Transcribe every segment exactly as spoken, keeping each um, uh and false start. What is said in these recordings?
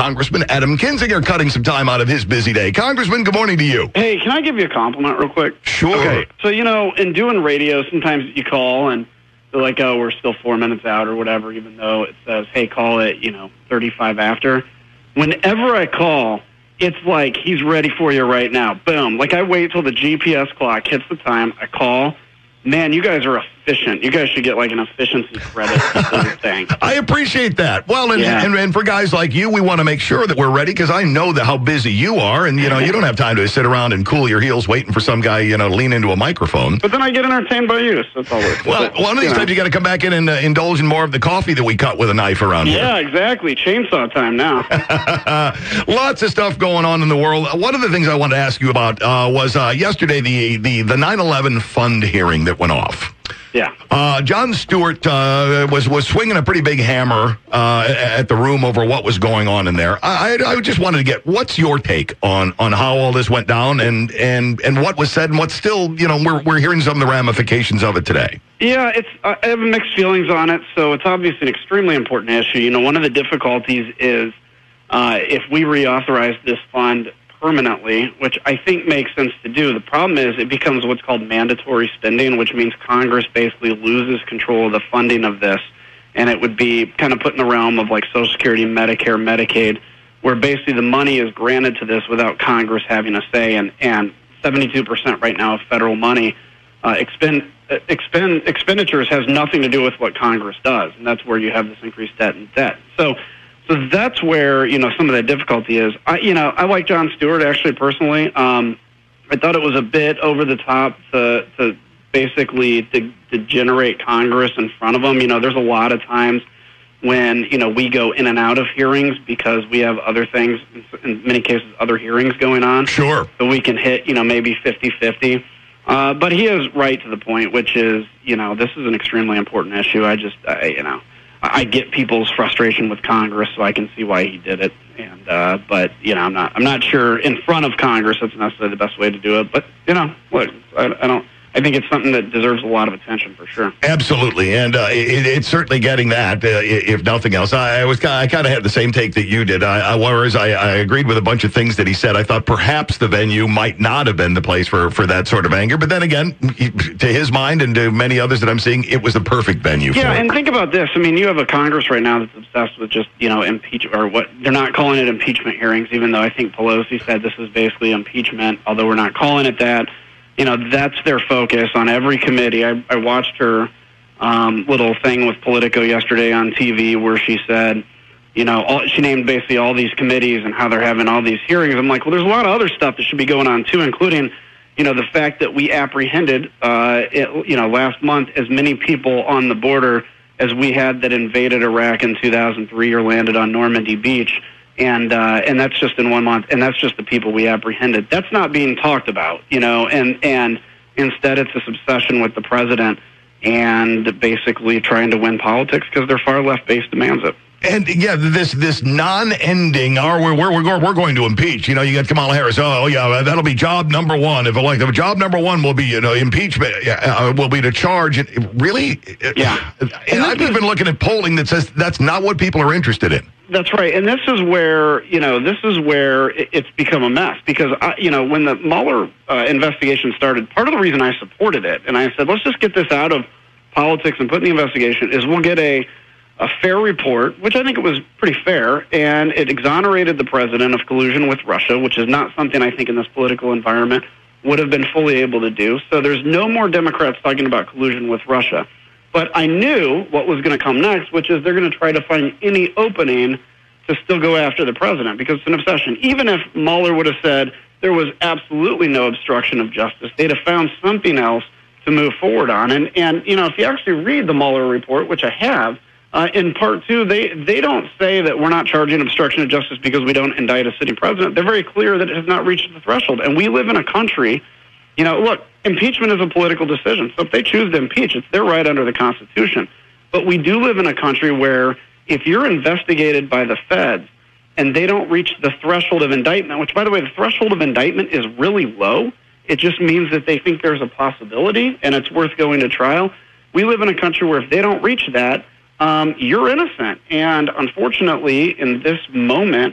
Congressman Adam Kinzinger, cutting some time out of his busy day. Congressman, good morning to you. Hey, can I give you a compliment real quick? Sure. Okay, so, you know, in doing radio, sometimes you call and they're like, oh, we're still four minutes out or whatever, even though it says, hey, call it, you know, thirty-five after. Whenever I call, it's like he's ready for you right now. Boom. Like I wait till the G P S clock hits the time, I call. Man, you guys are efficient. You guys should get like an efficiency credit for this thing. I appreciate that. Well, and, Yeah. and, and for guys like you, we want to make sure that we're ready because I know that how busy you are, and you know you don't have time to sit around and cool your heels waiting for some guy, you know, to lean into a microphone. But then I get entertained by you, so that's all it is. Well, one of these you know. times you got to come back in and uh, indulge in more of the coffee that we cut with a knife around Yeah, here. exactly. Chainsaw time now. Lots of stuff going on in the world. One of the things I wanted to ask you about uh, was uh, yesterday the the the nine eleven fund hearing that went off. Yeah. Uh, Jon Stewart uh, was was swinging a pretty big hammer uh, at the room over what was going on in there. I, I, I just wanted to get what's your take on on how all this went down and and and what was said and what's still, you know, we're we're hearing some of the ramifications of it today. Yeah, it's I have mixed feelings on it. So it's obviously an extremely important issue. You know, one of the difficulties is uh, if we reauthorize this fund permanently, which I think makes sense to do. The problem is it becomes what's called mandatory spending, which means Congress basically loses control of the funding of this, and it would be kind of put in the realm of like Social Security, Medicare, Medicaid, where basically the money is granted to this without Congress having a say, and, and seventy-two percent right now of federal money uh, expend, uh, expend, expenditures has nothing to do with what Congress does, and that's where you have this increased debt and debt. So So that's where, you know, some of the difficulty is. I, you know, I like Jon Stewart, actually, personally. Um, I thought it was a bit over the top to, to basically to, to generate Congress in front of them. You know, there's a lot of times when, you know, we go in and out of hearings because we have other things, in many cases, other hearings going on. Sure. So we can hit, you know, maybe fifty-fifty. Uh, but he is right to the point, which is, you know, this is an extremely important issue. I just, I, you know. I get people's frustration with Congress, so I can see why he did it. And uh, but you know, I'm not I'm not sure in front of Congress that's necessarily the best way to do it. But you know, look, I, I don't. I think it's something that deserves a lot of attention for sure. Absolutely, and uh, it, it's certainly getting that, uh, if nothing else. I, I was I kind of had the same take that you did. I, I whereas I, I agreed with a bunch of things that he said. I thought perhaps the venue might not have been the place for, for that sort of anger. But then again, to his mind and to many others that I'm seeing, it was the perfect venue. Yeah, for and it. think about this. I mean, you have a Congress right now that's obsessed with just you know impeach or what they're not calling it impeachment hearings, even though I think Pelosi said this is basically impeachment. Although we're not calling it that. You know, that's their focus on every committee. I, I watched her um, little thing with Politico yesterday on T V where she said, you know, all, she named basically all these committees and how they're having all these hearings. I'm like, well, there's a lot of other stuff that should be going on, too, including, you know, the fact that we apprehended, uh, it, you know, last month as many people on the border as we had that invaded Iraq in two thousand three or landed on Normandy Beach. And uh, and that's just in one month, and that's just the people we apprehended. That's not being talked about, you know, and, and instead it's this obsession with the president and basically trying to win politics because their far left base demands it. And yeah, this this non-ending, or we're we're we're going, we're going to impeach. You know, you got Kamala Harris. Oh yeah, that'll be job number one. If elected, job number one will be you know impeachment. Uh, will be to charge. It, really? Yeah. And I've been looking at polling that says that's not what people are interested in. That's right, and this is where you know this is where it's become a mess because I, you know when the Mueller uh, investigation started, part of the reason I supported it, and I said let's just get this out of politics and put in the investigation, is we'll get a a fair report, which I think it was pretty fair, and it exonerated the president of collusion with Russia, which is not something I think in this political environment would have been fully able to do. So there's no more Democrats talking about collusion with Russia. But I knew what was going to come next, which is they're going to try to find any opening to still go after the president because it's an obsession. Even if Mueller would have said there was absolutely no obstruction of justice, they'd have found something else to move forward on. And, and you know, if you actually read the Mueller report, which I have, Uh, in part two, they, they don't say that we're not charging obstruction of justice because we don't indict a sitting president. They're very clear that it has not reached the threshold. And we live in a country, you know, look, impeachment is a political decision. So if they choose to impeach, it's their right under the Constitution. But we do live in a country where if you're investigated by the feds and they don't reach the threshold of indictment, which, by the way, the threshold of indictment is really low. It just means that they think there's a possibility and it's worth going to trial. We live in a country where if they don't reach that, Um, you're innocent. And unfortunately, in this moment,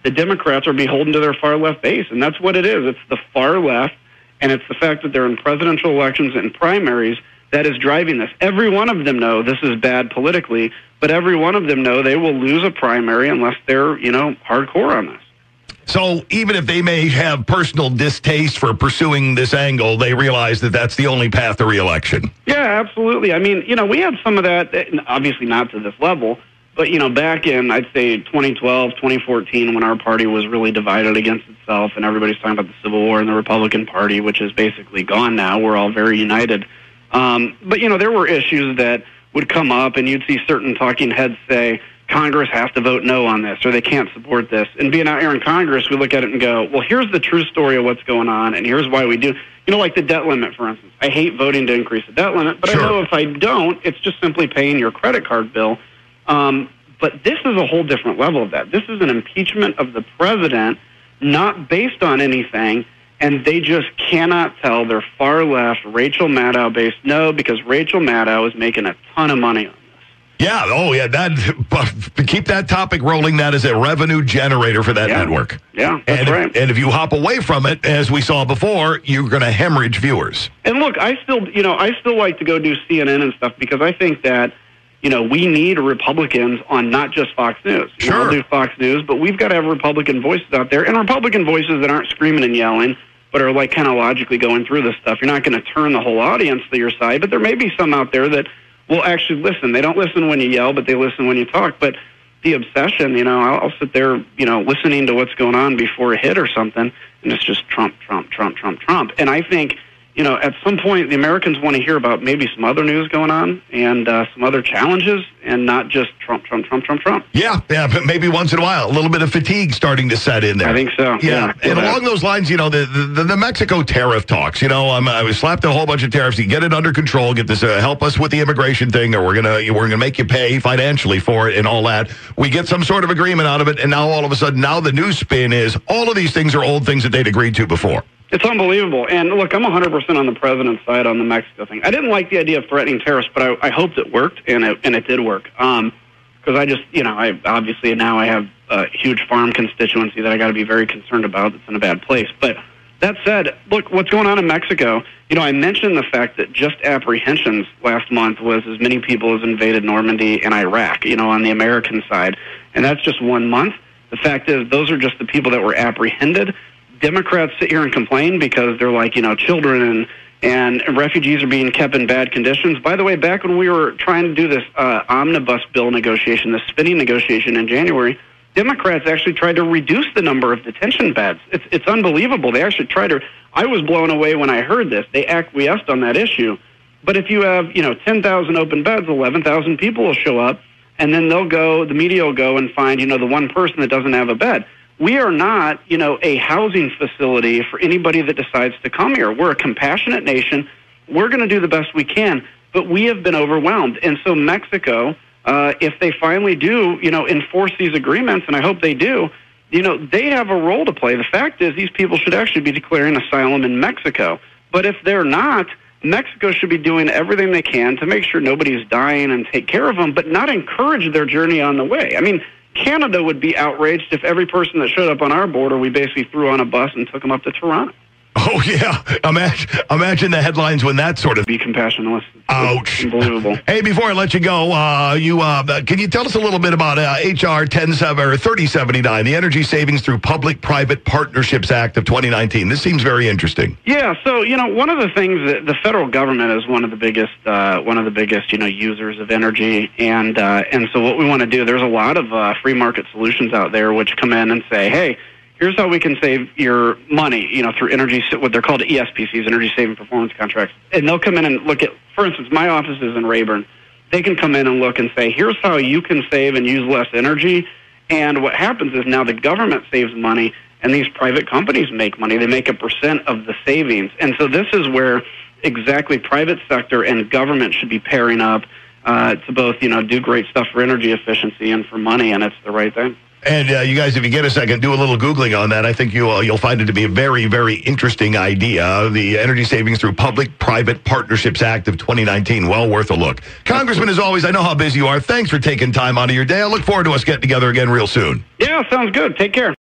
the Democrats are beholden to their far-left base, and that's what it is. It's the far left, and it's the fact that they're in presidential elections and primaries that is driving this. Every one of them know this is bad politically, but every one of them know they will lose a primary unless they're, you know, hardcore on this. So even if they may have personal distaste for pursuing this angle, they realize that that's the only path to reelection. Yeah, absolutely. I mean, you know, we had some of that, obviously not to this level, but, you know, back in, I'd say, twenty twelve, twenty fourteen, when our party was really divided against itself and everybody's talking about the Civil War and the Republican Party, which is basically gone now. We're all very united. Um, but, you know, there were issues that would come up, and you'd see certain talking heads say, Congress has to vote no on this, or they can't support this. And being out here in Congress, we look at it and go, well, here's the true story of what's going on, and here's why we do. You know, like the debt limit, for instance. I hate voting to increase the debt limit, but Sure. I know if I don't, it's just simply paying your credit card bill. Um, but this is a whole different level of that. This is an impeachment of the president, not based on anything, and they just cannot tell their far-left Rachel Maddow base no, because Rachel Maddow is making a ton of money on this. Yeah, oh yeah, that keep that topic rolling. That is a revenue generator for that Yeah. network. Yeah, that's and, right. And if you hop away from it, as we saw before, you're going to hemorrhage viewers. And look, I still, you know, I still like to go do C N N and stuff because I think that, you know, we need Republicans on not just Fox News. You know, Sure. I'll do Fox News, but we've got to have Republican voices out there, and Republican voices that aren't screaming and yelling, but are like kind of logically going through this stuff. You're not going to turn the whole audience to your side, but there may be some out there that will actually listen. They don't listen when you yell, but they listen when you talk. But the obsession, you know, I'll, I'll sit there, you know, listening to what's going on before a hit or something, and it's just Trump, Trump, Trump, Trump, Trump. And I think, you know, at some point, the Americans want to hear about maybe some other news going on and uh, some other challenges, and not just Trump, Trump, Trump, Trump, Trump. Yeah, yeah, but maybe once in a while, a little bit of fatigue starting to set in there. I think so. Yeah, Yeah, and yeah. along those lines, you know, the, the the Mexico tariff talks. You know, um, I was slapped a whole bunch of tariffs. You get it under control. Get this. Uh, help us with the immigration thing, or we're gonna we're gonna make you pay financially for it and all that. We get some sort of agreement out of it, and now all of a sudden, now the new spin is all of these things are old things that they'd agreed to before. It's unbelievable. And look, I'm one hundred percent on the president's side on the Mexico thing. I didn't like the idea of threatening tariffs, but I, I hoped it worked, and it, and it did work. Um, because I just, you know, I obviously now I have a huge farm constituency that I got to be very concerned about that's in a bad place. But that said, look, what's going on in Mexico, you know, I mentioned the fact that just apprehensions last month was as many people as invaded Normandy and Iraq, you know, on the American side. And that's just one month. The fact is, those are just the people that were apprehended. Democrats sit here and complain because they're like, you know, children and and refugees are being kept in bad conditions. By the way, back when we were trying to do this uh, omnibus bill negotiation, this spending negotiation in January, Democrats actually tried to reduce the number of detention beds. It's it's unbelievable. They actually tried to. I was blown away when I heard this. They acquiesced on that issue. But if you have, you know, ten thousand open beds, eleven thousand people will show up, and then they'll go, the media will go and find, you know, the one person that doesn't have a bed. We are not, you know, a housing facility for anybody that decides to come here. We're a compassionate nation. We're going to do the best we can, but we have been overwhelmed. And so Mexico, uh, if they finally do, you know, enforce these agreements, and I hope they do, you know, they have a role to play. The fact is these people should actually be declaring asylum in Mexico. But if they're not, Mexico should be doing everything they can to make sure nobody's dying and take care of them, but not encourage their journey on the way. I mean, Canada would be outraged if every person that showed up on our border, we basically threw on a bus and took them up to Toronto. Oh, yeah. Imagine, imagine the headlines when that sort of... Be compassionless. Ouch. Unbelievable. Hey, before I let you go, uh, you uh, can you tell us a little bit about uh, H R ten thirty seventy-nine, the Energy Savings Through Public-Private Partnerships Act of twenty nineteen? This seems very interesting. Yeah, so, you know, one of the things that the federal government is one of the biggest, uh, one of the biggest, you know, users of energy. And, uh, and so what we want to do, there's a lot of uh, free market solutions out there which come in and say, hey, here's how we can save your money, you know, through energy, what they're called E S P Cs, Energy Saving Performance Contracts. And they'll come in and look at, for instance, my office is in Rayburn. They can come in and look and say, here's how you can save and use less energy. And what happens is now the government saves money and these private companies make money. They make a percent of the savings. And so this is where exactly private sector and government should be pairing up uh, to both, you know, do great stuff for energy efficiency and for money, and it's the right thing. And uh, you guys, if you get a second, do a little Googling on that. I think you, uh, you'll find it to be a very, very interesting idea. The Energy Savings Through Public-Private Partnerships Act of twenty nineteen. Well worth a look. Congressman, as always, I know how busy you are. Thanks for taking time out of your day. I look forward to us getting together again real soon. Yeah, sounds good. Take care.